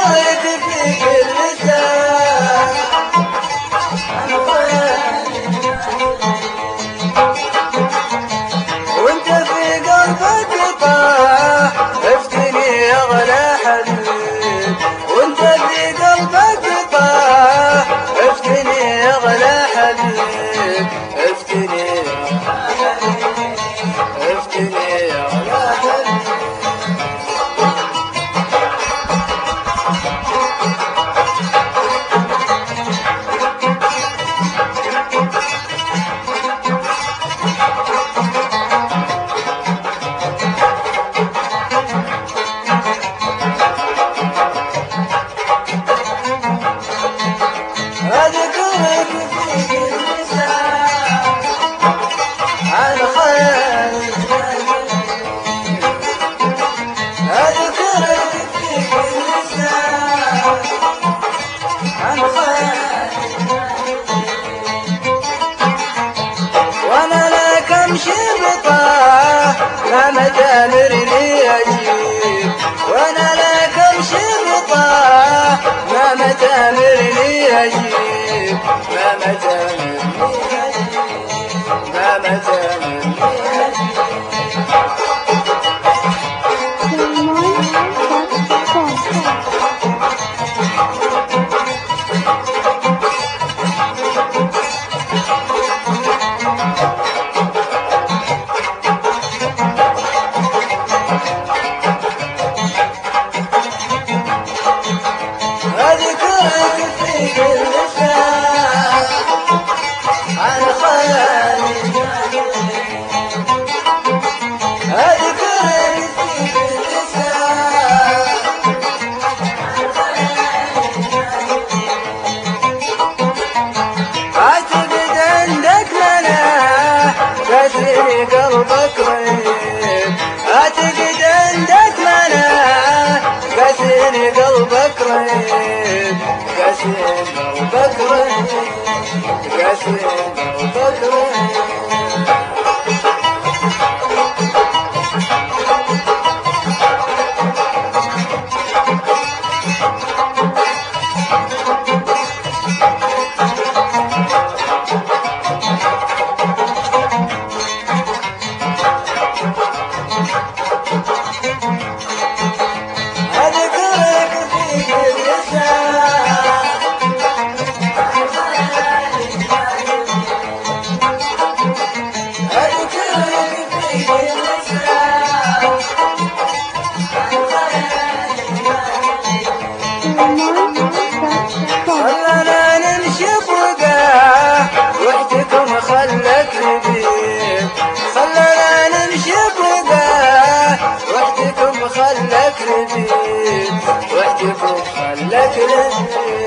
أذكرك في كل ساعة وانت في قلبك طاح افتني اغلى حبيب وانت في قلبك طاح افتني اغلى حبيب افتني افتني اغلى حبيب أذكرك في كل ساعة عن خيالك أذكرك في كل ساعة عن خيالك وأنا لك أمشي بطاح ما متامرني أجيب وأنا لك أمشي بطاح ما متامرني أجيب ما متامرني ما متامرني أذكرك في كل ساعة عن خيالي أذكرك في كل ساعة أعتقد عندك مناح كسر قلبك رهيب أعتقد عندك مناح كسر قلبك رهيب كسر قلبك رهيب كسر قلبك رهيب أذكرك في كل ساعة أذكرك في كل ساعة خلنا نمشي بوقاه وحدكم خلك ربيب خلنا نمشي بوقاه وحدكم خلك ربيب وحدكم خلك ربيب